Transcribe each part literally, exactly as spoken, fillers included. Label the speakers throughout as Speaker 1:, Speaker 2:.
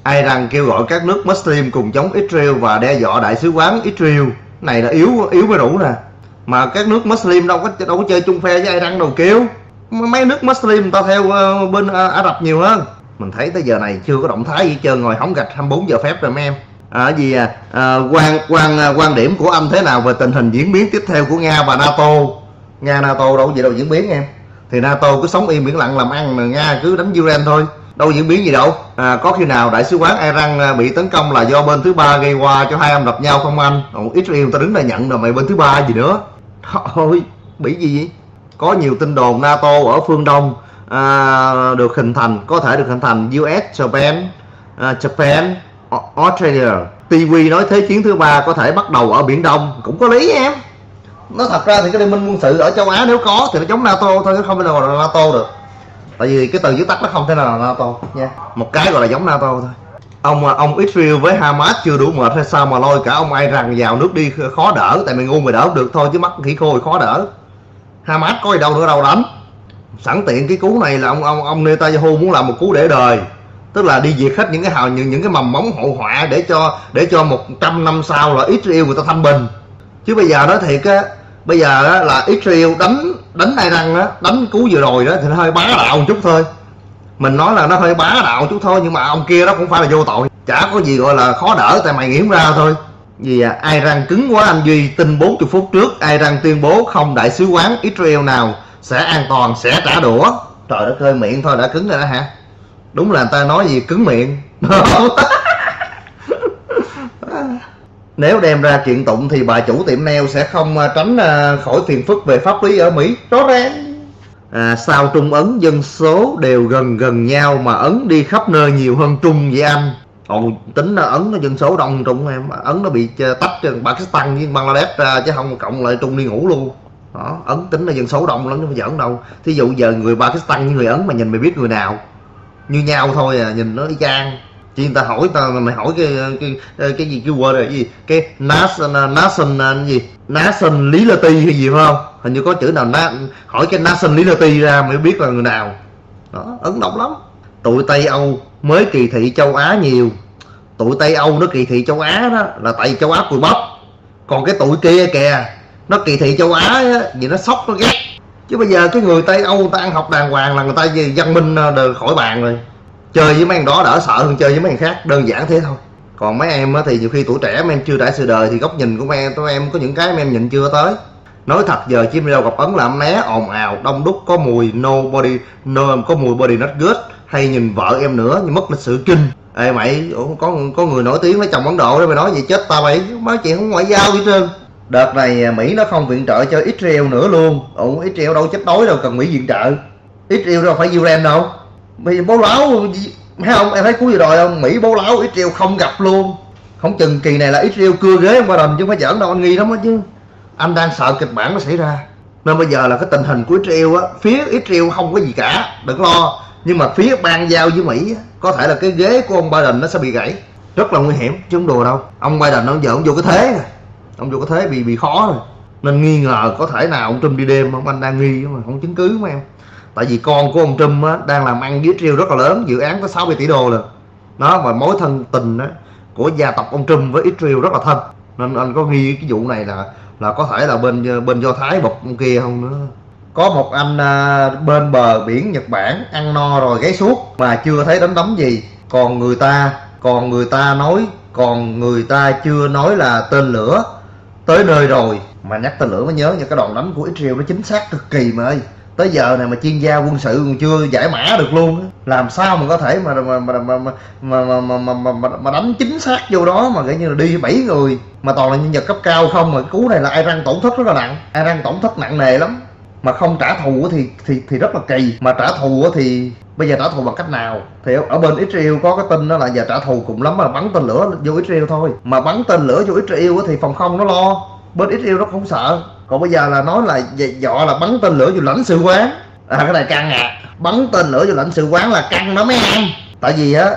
Speaker 1: Iran kêu gọi các nước Muslim cùng chống Israel và đe dọa đại sứ quán Israel. Này là yếu yếu mới đủ nè. Mà các nước Muslim đâu có đâu có chơi chung phe với Iran đâu kêu. Mấy nước Muslim người ta theo uh, bên uh, Ả Rập nhiều hơn. Mình thấy tới giờ này chưa có động thái gì trơn, ngồi hóng gạch hai mươi bốn giờ phép rồi mấy em. À, gì à, à, quan quan quan điểm của anh thế nào về tình hình diễn biến tiếp theo của Nga và NATO? Nga NATO đâu gì đâu diễn biến em. Thì NATO cứ sống im biển lặng làm ăn, mà Nga cứ đánh Ukraine thôi, đâu diễn biến gì đâu. À, có khi nào đại sứ quán Iran bị tấn công là do bên thứ ba gây qua cho hai ông đập nhau không anh? Ồ, Israel ta đứng ra nhận rồi, mày bên thứ ba gì nữa? Thôi bị gì vậy? Có nhiều tin đồn NATO ở phương Đông à, được hình thành, có thể được hình thành u ét, Japan, uh, Japan, Australia. ti vi nói thế chiến thứ ba có thể bắt đầu ở Biển Đông, cũng có lý em. Nó thật ra thì cái liên minh quân sự ở châu Á nếu có thì nó chống NATO thôi, chứ không thể nào là NATO được. Tại vì cái từ viết tắt nó không thể nào là NATO nha. Một cái gọi là giống NATO thôi. Ông ông Israel với Hamas chưa đủ mệt hay sao mà lôi cả ông Iran vào nước đi khó đỡ? Tại mày ngu mày đỡ không được thôi, chứ mắc khỉ khô thì khó đỡ. Hamas có gì đâu nữa đâu đánh. Sẵn tiện cái cú này là ông ông ông Netanyahu muốn làm một cú để đời, tức là đi diệt hết những cái hào những những cái mầm móng hậu họa để cho để cho một trăm năm sau là Israel người ta thanh bình. Chứ bây giờ nói thiệt á, bây giờ á, là Israel đánh đánh Iran á, đánh cú vừa rồi đó thì nó hơi bá đạo một chút thôi. Mình nói là nó hơi bá đạo chút thôi, nhưng mà ông kia đó cũng phải là vô tội, chả có gì gọi là khó đỡ, tại mày nghĩ không ra thôi. Vì à, Iran cứng quá anh Duy. Tin bốn mươi phút trước Iran tuyên bố không đại sứ quán Israel nào sẽ an toàn, sẽ trả đũa. Trời đất ơi, miệng thôi đã cứng rồi đó hả? Đúng là người ta nói gì cứng miệng. Nếu đem ra kiện tụng thì bà chủ tiệm nail sẽ không tránh khỏi phiền phức về pháp lý ở Mỹ, rõ ràng. À, sao Trung Ấn dân số đều gần gần nhau mà Ấn đi khắp nơi nhiều hơn Trung vậy anh? Ồ, tính là Ấn nó dân số đông Trung em. Ấn nó bị tách Pakistan với Bangladesh ra, chứ không cộng lại Trung đi ngủ luôn. Đó, Ấn tính là dân số đông lắm chứ không giỡn đâu. Thí dụ giờ người Pakistan với người Ấn mà nhìn mày biết người nào? Như nhau thôi à, nhìn nó y chang. Chỉ người ta hỏi ta mày hỏi cái cái cái, cái gì cái word là cái gì? Cái nation nation cái gì? Nationality hay gì phải không? Hình như có chữ nào na, hỏi cái nationality ra mới biết là người nào. Đó, Ấn Độ lắm. Tụi Tây Âu mới kỳ thị châu Á nhiều. Tụi Tây Âu nó kỳ thị châu Á đó là tại vì châu Á cùi bắp. Còn cái tụi kia kìa, nó kỳ thị châu Á á, vì nó sốc nó ghét. Chứ bây giờ cái người Tây Âu người ta ăn học đàng hoàng là người ta văn minh đời khỏi bàn rồi. Chơi với mấy thằng đó đỡ sợ hơn chơi với mấy thằng khác, đơn giản thế thôi. Còn mấy em thì nhiều khi tuổi trẻ mấy em chưa trải sự đời thì góc nhìn của mấy em, tụi em có những cái mấy em nhìn chưa tới. Nói thật giờ chim đâu gặp Ấn là em né ồn ào đông đúc, có mùi nobody no, có mùi body not good, hay nhìn vợ em nữa nhưng mất lịch sự kinh. Ê mày, có có người nổi tiếng lấy chồng Ấn Độ đó, mày nói gì chết ta mày, nói chuyện không ngoại giao gì trơn. Đợt này Mỹ nó không viện trợ cho Israel nữa luôn. Ủa Israel đâu chết đói đâu cần Mỹ viện trợ. Israel đâu phải Ukraine đâu. Bây giờ bố láo thấy không, em thấy cuối vừa rồi không, Mỹ bố láo Israel không gặp luôn. Không chừng kỳ này là Israel cưa ghế ông Biden chứ không phải giỡn đâu, anh nghi lắm đó chứ. Anh đang sợ kịch bản nó xảy ra. Nên bây giờ là cái tình hình của Israel á, phía Israel không có gì cả, đừng lo. Nhưng mà phía ban giao với Mỹ á, có thể là cái ghế của ông Biden nó sẽ bị gãy. Rất là nguy hiểm chứ không đùa đâu. Ông Biden ông giờ ông vô cái thế rồi. Ông vô cái thế bị bị khó rồi. Nên nghi ngờ có thể nào ông Trump đi đêm không, anh đang nghi mà không chứng cứ mà em. Tại vì con của ông Trump á, đang làm ăn với Israel rất là lớn, dự án có sáu mươi tỷ đô rồi. Đó, và mối thân tình á, của gia tộc ông Trump với Israel rất là thân. Nên anh có nghi cái vụ này là là có thể là bên bên Do Thái bọc ông kia không nữa. Có một anh à, bên bờ biển Nhật Bản ăn no rồi gáy suốt mà chưa thấy đánh đấm gì. Còn người ta, còn người ta nói, còn người ta chưa nói là tên lửa tới nơi rồi. Mà nhắc tên lửa mới nhớ, những cái đòn đánh của Israel nó chính xác cực kỳ mà ơi. Tới giờ này mà chuyên gia quân sự còn chưa giải mã được luôn. Làm sao mà có thể mà mà mà mà mà mà, mà, mà, mà, mà đánh chính xác vô đó mà gọi như là đi bảy người mà toàn là nhân vật cấp cao không. Mà cái cú này là Iran tổn thất rất là nặng, Iran tổn thất nặng nề lắm. Mà không trả thù thì thì thì rất là kỳ. Mà trả thù thì bây giờ trả thù bằng cách nào? Thì ở bên Israel có cái tin đó là giờ trả thù cùng lắm là bắn tên lửa vô Israel thôi. Mà bắn tên lửa vô Israel thì phòng không nó lo, bên Israel nó không sợ. Còn bây giờ là nói là dọa là bắn tên lửa vô lãnh sự quán. À cái này căng à. Bắn tên lửa vô lãnh sự quán là căng đó mấy em. Tại vì á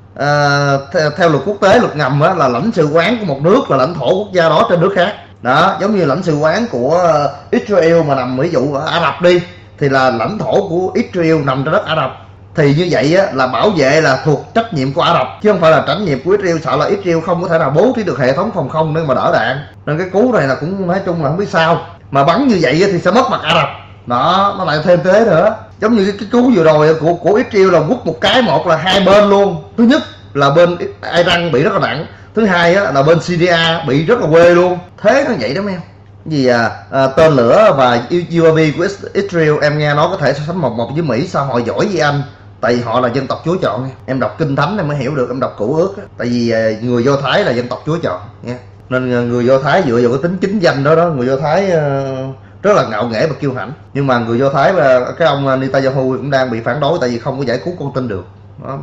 Speaker 1: à, theo, theo luật quốc tế, luật ngầm á, là lãnh sự quán của một nước là lãnh thổ quốc gia đó trên nước khác. Đó, giống như lãnh sự quán của Israel mà nằm ví dụ ở Ả Rập đi thì là lãnh thổ của Israel nằm trên đất Ả Rập. Thì như vậy á, là bảo vệ là thuộc trách nhiệm của Ả Rập chứ không phải là trách nhiệm của Israel. Sợ là Israel không có thể nào bố trí được hệ thống phòng không để mà đỡ đạn, nên cái cú này là cũng nói chung là không biết sao mà bắn như vậy thì sẽ mất mặt Ả Rập. Đó, nó lại thêm thế nữa. Giống như cái, cái cú vừa rồi của của Israel là quất một cái, một là hai bên luôn. Thứ nhất là bên Iran bị rất là nặng, thứ hai á, là bên Syria bị rất là quê luôn. Thế nó vậy đó em. Vì à, à, tên lửa và u a vê của Israel em nghe nói có thể so sánh một một với Mỹ. Sao họ giỏi với anh? Tại vì họ là dân tộc Chúa chọn. Em đọc Kinh Thánh em mới hiểu được, em đọc Cựu Ước. Tại vì à, người Do Thái là dân tộc Chúa chọn nha. Nên người Do Thái dựa vào cái tính chính danh đó đó, người Do Thái à, rất là ngạo nghễ và kiêu hãnh. Nhưng mà người Do Thái và cái ông Netanyahu cũng đang bị phản đối tại vì không có giải cứu con tin được. Nó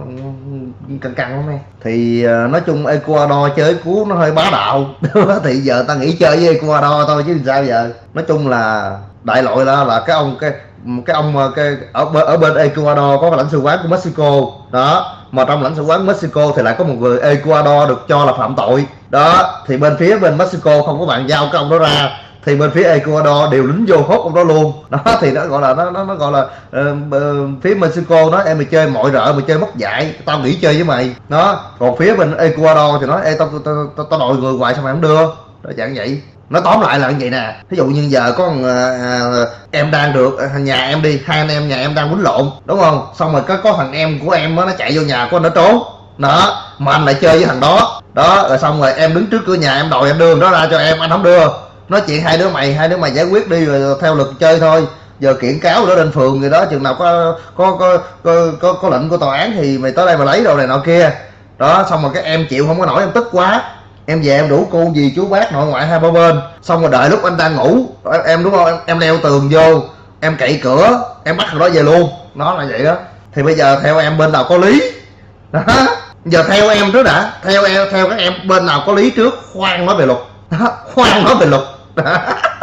Speaker 1: căng căng lắm em. Thì uh, nói chung Ecuador chơi cứu nó hơi bá đạo. Thì giờ ta nghĩ chơi với Ecuador thôi chứ sao giờ. Nói chung là đại loại là là cái ông cái cái ông cái ở ở bên Ecuador có cái lãnh sự quán của Mexico đó, mà trong lãnh sự quán Mexico thì lại có một người Ecuador được cho là phạm tội đó. Thì bên phía bên Mexico không có bàn giao cái ông đó ra, thì bên phía Ecuador đều lính vô hốt ông đó luôn đó. Thì nó gọi là nó nó, nó gọi là uh, phía Mexico nói em mày chơi mọi rợ, mày chơi mất dạy, tao nghỉ chơi với mày đó. Còn phía bên Ecuador thì nói ê tao tao tao, tao đòi người hoài sao mày không đưa đó, dạng vậy. Nó tóm lại là như vậy nè. Ví dụ như giờ có uh, em đang được uh, nhà em đi, hai anh em nhà em đang quýnh lộn đúng không, xong rồi có có thằng em của em đó, nó chạy vô nhà của anh nó trốn đó, mà anh lại chơi với thằng đó đó, rồi xong rồi em đứng trước cửa nhà em đòi anh đưa đó ra cho em, anh không đưa. Nói chuyện hai đứa mày hai đứa mày giải quyết đi rồi theo luật chơi thôi. Giờ kiện cáo đó lên phường rồi đó, chừng nào có có có có có, có lệnh của tòa án thì mày tới đây mà lấy đồ này nọ kia đó. Xong rồi cái em chịu không có nổi, em tức quá, em về em đủ cô dì chú bác nội ngoại hai ba bên, xong rồi đợi lúc anh đang ngủ em đúng không, em, em leo tường vô, em cậy cửa, em bắt thằng đó về luôn. Nó là vậy đó. Thì bây giờ theo em bên nào có lý đó. Giờ theo em trước đã, theo em theo các em bên nào có lý trước, khoan nói về luật đó. Khoan nói về luật đó.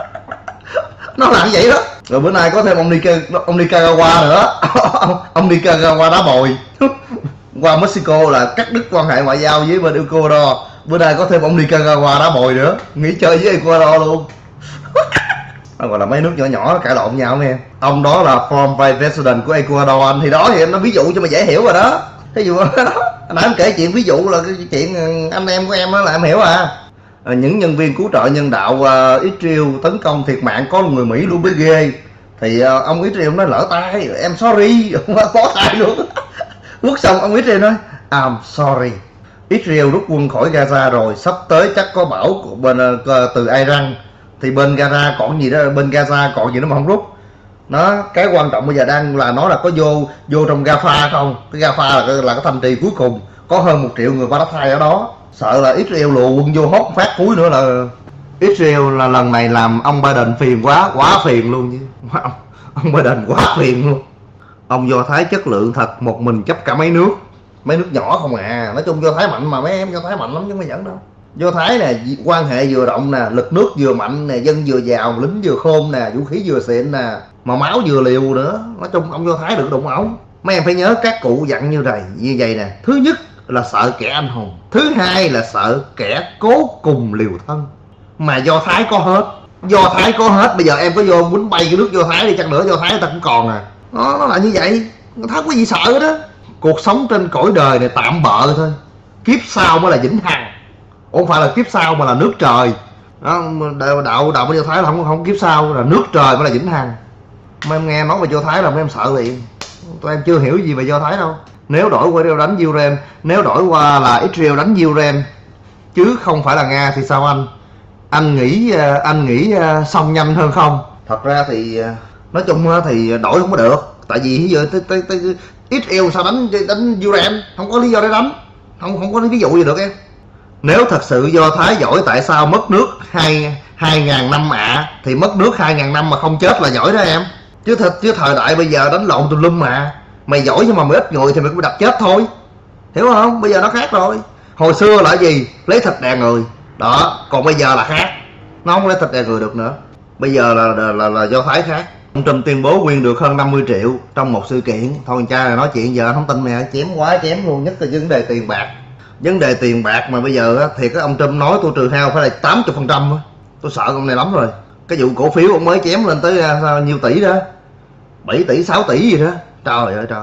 Speaker 1: Nó làm vậy đó. Rồi bữa nay có thêm ông Nika, ông Nicaragua nữa. ông, ông Nicaragua đá bồi qua Mexico là cắt đứt quan hệ ngoại giao với bên Ecuador. Bữa nay có thêm ông Nicaragua đá bồi nữa, nghỉ chơi với Ecuador luôn. Nó gọi là mấy nước nhỏ nhỏ cãi lộn nhau em. Ông đó là former vice president của Ecuador anh, thì đó thì em nó ví dụ cho mà dễ hiểu rồi đó. Thí dụ đó, nãy em kể chuyện ví dụ là cái chuyện anh em của em đó là em hiểu à. À, những nhân viên cứu trợ nhân đạo uh, Israel tấn công thiệt mạng có người Mỹ luôn mới ghê. Thì uh, ông Israel nói lỡ tay, em sorry, có tay luôn. Quốc xong ông Israel nói I'm sorry. Israel rút quân khỏi Gaza rồi, sắp tới chắc có bảo của bên uh, từ Iran. Thì bên Gaza còn gì đó, bên Gaza còn gì nữa mà không rút. Nó cái quan trọng bây giờ đang là nó là có vô vô trong Rafah không. Cái Rafah là, là cái thành trì cuối cùng, có hơn một triệu người Palestine ở đó. Sợ là Israel lùa quân vô hốt phát cuối nữa là Israel là lần này làm ông Biden phiền quá, quá phiền luôn chứ. Ông, ông Biden quá phiền luôn. Ông Do Thái chất lượng thật, một mình chấp cả mấy nước, mấy nước nhỏ không à. Nói chung Do Thái mạnh mà, mấy em Do Thái mạnh lắm chứ không phải giỡn đâu. Do Thái nè, quan hệ vừa rộng nè, lực nước vừa mạnh nè, dân vừa giàu, lính vừa khôn nè, vũ khí vừa xịn nè, mà máu vừa liều nữa. Nói chung ông Do Thái được đụng ổng. Mấy em phải nhớ các cụ dặn như này như vậy nè. Thứ nhất là sợ kẻ anh hùng, thứ hai là sợ kẻ cố cùng liều thân. Mà Do Thái có hết, Do Thái có hết. Bây giờ em có vô quýnh bay cái nước Do Thái đi chăng nữa, Do Thái người ta cũng còn à. Nó, nó là như vậy, người ta có gì sợ đó. Cuộc sống trên cõi đời này tạm bợ thôi, kiếp sau mới là vĩnh hằng. Không phải là kiếp sau mà là nước trời đó. Đạo đạo đạo Do Thái là không không kiếp sau, là nước trời mới là vĩnh hằng. Mà em nghe nói về Do Thái là mấy em sợ liền. Tụi em chưa hiểu gì về Do Thái đâu. Nếu đổi qua Israel đánh Ukraine, nếu đổi qua là Israel đánh Ukraine chứ không phải là Nga thì sao anh? Anh nghĩ anh nghĩ xong nhanh hơn không? Thật ra thì nói chung thì đổi không có được. Tại vì bây giờ Israel sao đánh đánh Ukraine, không có lý do để đánh, không không có ví dụ gì được em. Nếu thật sự Do Thái giỏi tại sao mất nước hai hai ngàn năm ạ? À, thì mất nước hai ngàn năm mà không chết là giỏi đó em. Chứ thật chứ thời đại bây giờ đánh lộn tùm lum mà. Mày giỏi nhưng mà mày ít người thì mày cũng đập chết thôi. Hiểu không? Bây giờ nó khác rồi. Hồi xưa là gì? Lấy thịt đè người. Đó, còn bây giờ là khác. Nó không lấy thịt đè người được nữa. Bây giờ là là, là, là Do Thái khác. Ông Trump tuyên bố quyên được hơn năm mươi triệu trong một sự kiện. Thôi con trai này nói chuyện giờ không tin mày, chém quá chém luôn, nhất là vấn đề tiền bạc. Vấn đề tiền bạc mà bây giờ thì cái ông Trump nói tôi trừ hao phải là tám mươi phần trăm. Tôi sợ ông này lắm rồi. Cái vụ cổ phiếu ông mới chém lên tới sao nhiêu tỷ đó, bảy tỷ sáu tỷ gì đó. Trời ơi trời.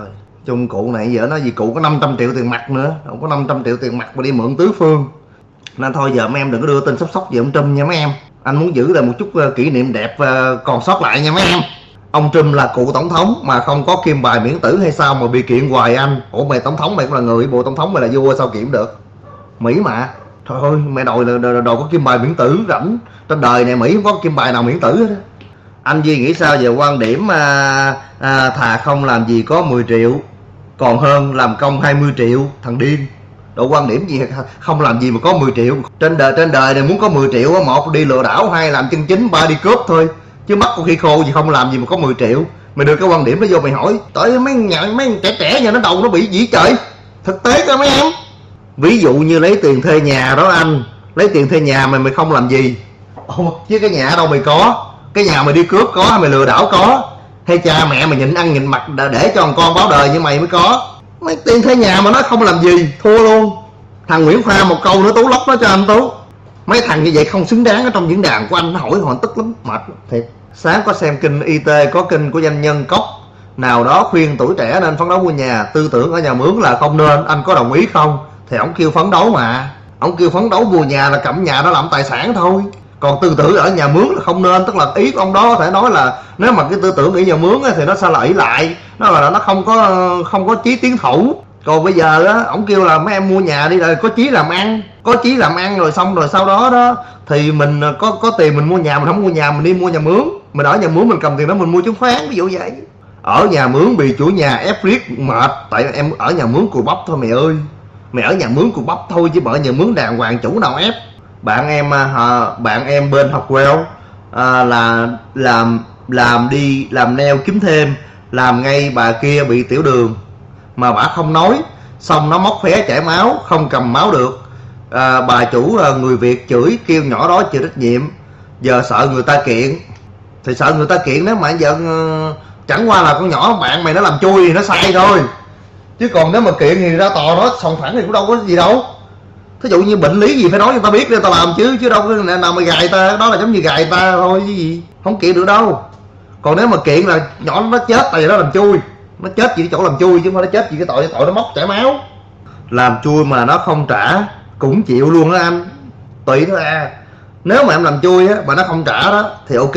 Speaker 1: Chung cụ này giờ nó gì cụ có năm trăm triệu tiền mặt nữa, không có năm trăm triệu tiền mặt mà đi mượn tứ phương. Nên thôi giờ mấy em đừng có đưa tin sốc sốc về ông Trump nha mấy em. Anh muốn giữ lại một chút kỷ niệm đẹp còn sót lại nha mấy em. Ông Trump là cựu tổng thống mà không có kim bài miễn tử hay sao mà bị kiện hoài anh? Ủa mày tổng thống mày cũng là người, bộ tổng thống mày là vua sao kiện được? Mỹ mà. Thôi thôi mày đòi là đòi có kim bài miễn tử rảnh. Trên đời này Mỹ không có kim bài nào miễn tử hết. Anh Duy nghĩ sao về quan điểm à, à, thà không làm gì có mười triệu còn hơn làm công hai mươi triệu? Thằng điên. Độ quan điểm gì không làm gì mà có mười triệu? Trên đời trên đời này muốn có mười triệu, một đi lừa đảo, hai làm chân chính, ba đi cướp thôi. Chứ mắt con khi khô gì không làm gì mà có mười triệu. Mày đưa cái quan điểm đó vô mày hỏi tới mấy nhà mấy trẻ trẻ nhà nó đầu nó bị gì trời. Thực tế cơ mấy em. Ví dụ như lấy tiền thuê nhà đó anh, lấy tiền thuê nhà mày mày không làm gì. Ồ, chứ cái nhà ở đâu mày có? Cái nhà mày đi cướp có hay mày lừa đảo có? Hay cha mẹ mày nhịn ăn nhịn mặc để cho con báo đời như mày mới có? Mấy tiền thuê nhà mà nó không làm gì, thua luôn. Thằng Nguyễn Khoa một câu nữa Tú lóc nó cho anh Tú. Mấy thằng như vậy không xứng đáng ở trong diễn đàn của anh, nó hỏi họ tức lắm, mệt thiệt. Sáng có xem kinh y tê, có kinh của doanh nhân Cốc nào đó khuyên tuổi trẻ nên phấn đấu mua nhà, tư tưởng ở nhà mướn là không nên, anh có đồng ý không? Thì ông kêu phấn đấu mà, ông kêu phấn đấu mua nhà là cầm nhà đó làm tài sản thôi. Còn tư tưởng ở nhà mướn là không nên, tức là ý của ông đó có thể nói là nếu mà cái tư tưởng ở nhà mướn thì nó sao lại ỷ lại, nó là nó không có không có chí tiến thủ. Còn bây giờ á, ông kêu là mấy em mua nhà đi rồi có chí làm ăn, có chí làm ăn rồi xong rồi sau đó đó thì mình có có tiền mình mua nhà, mình không mua nhà mình đi mua nhà mướn, mình ở nhà mướn mình cầm tiền đó mình mua chứng khoán ví dụ vậy. Ở nhà mướn bị chủ nhà ép riết mệt, tại em ở nhà mướn cùi bắp thôi mày ơi, mày ở nhà mướn cùi bắp thôi chứ ở nhà mướn đàng hoàng chủ nào ép. Bạn em à, bạn em bên học well à, là làm làm đi làm nail kiếm thêm, làm ngay bà kia bị tiểu đường mà bà không nói, xong nó móc khóe chảy máu, không cầm máu được. À, bà chủ à, người Việt chửi kêu nhỏ đó chịu trách nhiệm, giờ sợ người ta kiện. Thì sợ người ta kiện nếu mà giờ chẳng qua là con nhỏ bạn mày nó làm chui thì nó sai thôi, chứ còn nếu mà kiện thì ra tòa nó sòng phẳng thì cũng đâu có gì đâu. Thí dụ như bệnh lý gì phải nói cho người ta biết để ta làm chứ, chứ đâu có nào mà gài ta, đó là giống như gài ta thôi chứ gì, không kiện được đâu. Còn nếu mà kiện là nhỏ nó chết tại vì nó làm chui, nó chết chỉ chỗ làm chui chứ không phải nó chết vì cái tội tội nó móc chảy máu. Làm chui mà nó không trả cũng chịu luôn đó anh, tùy thôi à. Nếu mà em làm chui á mà nó không trả đó thì ok,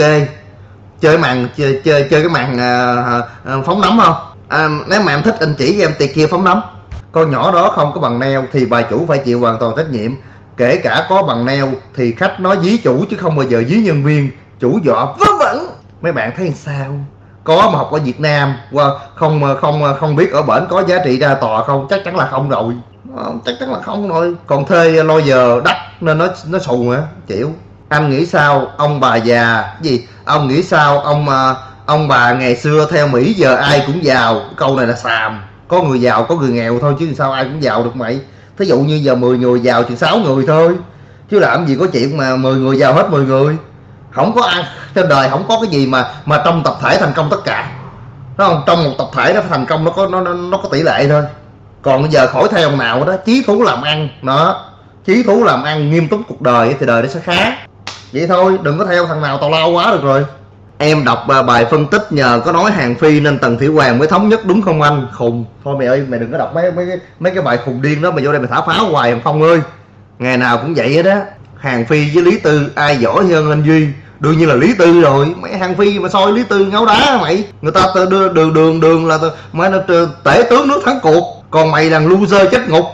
Speaker 1: chơi màn chơi chơi chơi cái màn à, à, phóng nấm không à, nếu mà em thích anh chỉ cho em tiệc kia phóng nấm. Con nhỏ đó không có bằng nail thì bà chủ phải chịu hoàn toàn trách nhiệm, kể cả có bằng nail thì khách nói dí chủ chứ không bao giờ dí nhân viên. Chủ dọa vớ vẩn. Mấy bạn thấy sao? Có mà học ở Việt Nam không không không biết ở bển có giá trị ra tòa không? Chắc chắn là không rồi, chắc chắn là không rồi. Còn thuê lawyer đắt nên nó nó xù hả? Chịu. Anh nghĩ sao ông bà già gì? Ông nghĩ sao ông ông bà ngày xưa theo Mỹ giờ ai cũng giàu? Câu này là xàm. Có người giàu có người nghèo thôi chứ sao ai cũng giàu được mày. Thí dụ như giờ mười người giàu chừng sáu người thôi, chứ làm gì có chuyện mà mười người giàu hết mười người. Không có ai trên đời, không có cái gì mà mà trong tập thể thành công tất cả, đúng không? Trong một tập thể nó thành công nó có nó nó có tỷ lệ thôi. Còn bây giờ khỏi theo ông nào đó, chí thú làm ăn đó, chí thú làm ăn nghiêm túc cuộc đời thì đời nó sẽ khá. Vậy thôi, đừng có theo thằng nào tào lao quá được rồi. Em đọc bài phân tích nhờ có nói Hàn Phi nên Tần Thủy Hoàng mới thống nhất đúng không anh? Khùng. Thôi mày ơi, mày đừng có đọc mấy mấy mấy cái bài khùng điên đó, mày vô đây mày thả pháo hoài không Phong ơi. Ngày nào cũng vậy hết á. Hàn Phi với Lý Tư ai giỏi hơn anh Duy? Đương nhiên là Lý Tư rồi. Mày Hàn Phi mà soi Lý Tư ngáo đá mày. Người ta đưa đường đường đường là mày là tể tướng nước thắng cuộc, còn mày là loser chết ngục.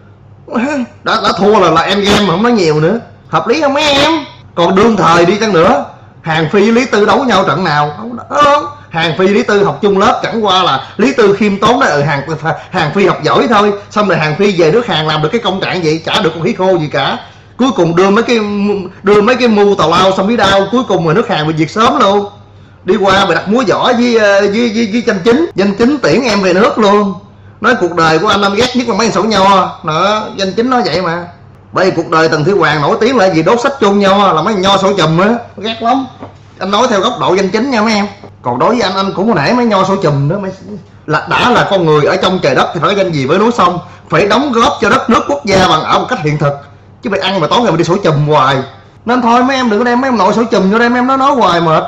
Speaker 1: Đã đã thua là là em game mà không nói nhiều nữa. Hợp lý không mấy em? Còn đương thời đi chăng nữa, Hàn Phi với Lý Tư đấu nhau trận nào không? Không. Hàn Phi Lý Tư học chung lớp, chẳng qua là Lý Tư khiêm tốn đó, ừ, Hàn Hàn Phi học giỏi thôi. Xong rồi Hàn Phi về nước Hàn làm được cái công trạng gì, chả được con hí khô gì cả. Cuối cùng đưa mấy cái đưa mấy cái mưu tào lao xong biết đau, cuối cùng mà nước Hàn bị diệt sớm luôn. Đi qua mày đặt múa võ với với với, với Danh Chính, Danh Chính tiễn em về nước luôn. Nói cuộc đời của anh anh ghét nhất là mấy sổ nho đó, Danh Chính nói vậy mà. Bởi vì cuộc đời Tần Thủy Hoàng nổi tiếng là gì? Đốt sách chôn nho, là mấy nho sổ chùm á, ghét lắm. Anh nói theo góc độ Danh Chính nha mấy em. Còn đối với anh anh cũng có nể mấy nho sổ chùm nữa. Mấy là đã là con người ở trong trời đất thì phải danh gì với núi sông, phải đóng góp cho đất nước quốc gia bằng ở một cách hiện thực, chứ mày ăn mà tối ngày mà đi sổ chùm hoài. Nên thôi mấy em đừng có đem mấy em nội sổ chùm vô đây, mấy em nó nói hoài mệt.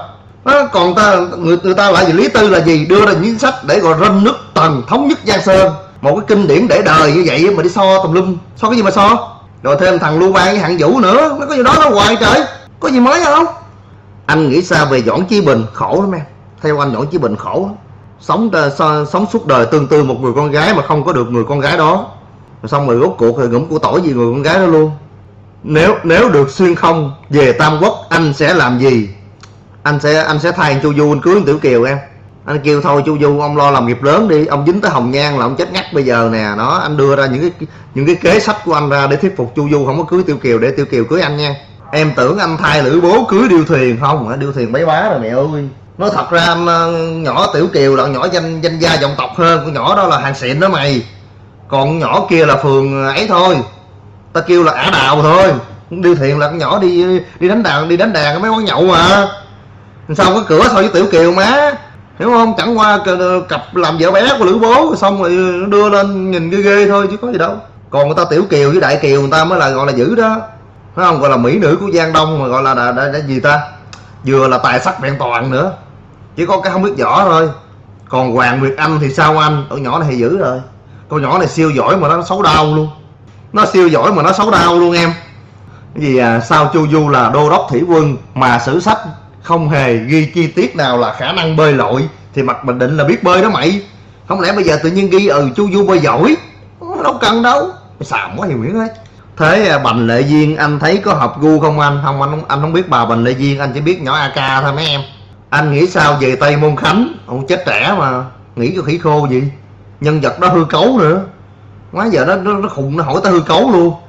Speaker 1: Đó, còn ta người, người ta lại gì Lý Tư là gì, đưa ra những chính sách để gọi ranh nứt tầng thống nhất Giang Sơn, một cái kinh điển để đời như vậy mà đi so tùm lum, so cái gì mà so. Rồi thêm thằng Lưu Bang với Hạng Vũ nữa, nó có gì đó nó hoài trời, có gì mới không? Anh nghĩ sao về Doãn Chí Bình? Khổ lắm em. Theo anh Doãn Chí Bình khổ lắm. Sống so, sống suốt đời tương tư một người con gái mà không có được người con gái đó, rồi xong rồi rốt cuộc rồi ngủm của tỏi gì người con gái đó luôn. Nếu nếu được xuyên không về Tam Quốc, anh sẽ làm gì? Anh sẽ anh sẽ thay Chu Du anh cưới Tiểu Kiều em. Anh kêu thôi Chu Du ông lo làm nghiệp lớn đi, ông dính tới Hồng Nhan là ông chết ngắt bây giờ nè. Đó, anh đưa ra những cái những cái kế sách của anh ra để thuyết phục Chu Du không có cưới Tiểu Kiều, để Tiểu Kiều cưới anh nha. Em tưởng anh thay Lữ Bố cưới Điêu Thuyền không? Điêu Thuyền bấy bá rồi mẹ ơi. Nói thật ra anh, nhỏ Tiểu Kiều là nhỏ danh danh gia vọng tộc hơn, con nhỏ đó là hàng xịn đó mày. Còn con nhỏ kia là phường ấy thôi, ta kêu là Ả Đào thôi. Điêu Thuyền là con nhỏ đi đi đánh đàn đi đánh đàn mấy quán nhậu mà. Sao có cửa so với Tiểu Kiều má, hiểu không? Chẳng qua cặp làm vợ bé của Lữ Bố xong rồi đưa lên nhìn ghê ghê thôi chứ có gì đâu. Còn người ta Tiểu Kiều với Đại Kiều người ta mới là gọi là dữ đó, phải không? Gọi là mỹ nữ của Giang Đông, mà gọi là đã, đã, đã gì ta, vừa là tài sắc vẹn toàn nữa, chỉ có cái không biết võ thôi. Còn Hoàng Nguyệt Anh thì sao anh? Con nhỏ này thì dữ rồi, con nhỏ này siêu giỏi mà nó xấu đau luôn, nó siêu giỏi mà nó xấu đau luôn em. Cái gì à, sao Chu Du là đô đốc thủy quân mà sử sách không hề ghi chi tiết nào là khả năng bơi lội, thì mặt Bình Định là biết bơi đó mày. Không lẽ bây giờ tự nhiên ghi ừ Chu Du bơi giỏi, đâu cần đâu, xàm quá Hiền Nguyễn ơi. Thế Bành Lệ Duyên anh thấy có hợp gu không anh? Không, anh không anh không biết bà Bành Lệ Duyên, anh chỉ biết nhỏ a ca thôi mấy em. Anh nghĩ sao về Tây Môn Khánh? Ông chết trẻ mà nghĩ cho khỉ khô gì, nhân vật đó hư cấu nữa, quá giờ nó nó, nó khùng, nó hỏi ta hư cấu luôn.